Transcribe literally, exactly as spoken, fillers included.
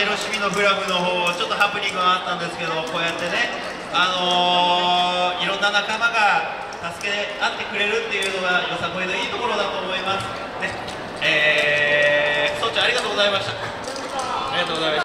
エロシミのフラグの方ちょっとハプニングがあったんですけど、こうやってね、あのー、いろんな仲間が助け合ってくれるっていうのがよさこいのいいところだと思いますね。えー、総長ありがとうございました。ありがとうございました。